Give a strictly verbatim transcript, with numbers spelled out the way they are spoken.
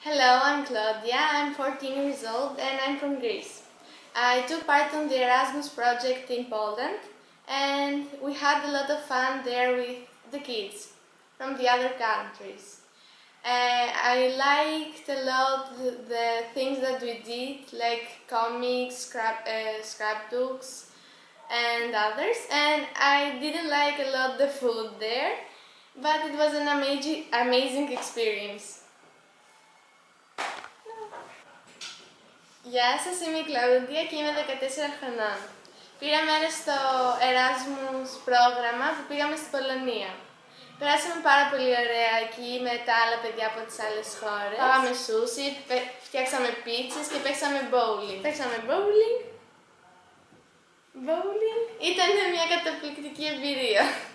Hello, I'm Claudia. I'm fourteen years old and I'm from Greece. I took part on the Erasmus project in Poland and we had a lot of fun there with the kids from the other countries. Uh, I liked a lot the, the things that we did, like comics, scrap, uh, scrapbooks and others, and I didn't like a lot the food there, but it was an amazing, amazing experience. Γεια σας, είμαι η Κλαούντια και είμαι δεκατέσσερα χρονών. Πήρα μέρος στο Erasmus πρόγραμμα που πήγαμε στην Πολωνία. Περάσαμε πάρα πολύ ωραία εκεί με τα άλλα παιδιά από τις άλλες χώρες. Φάγαμε σούσι, φτιάξαμε πίτσες και παίξαμε bowling. Παίξαμε bowling. Bowling. Ήταν μια καταπληκτική εμπειρία.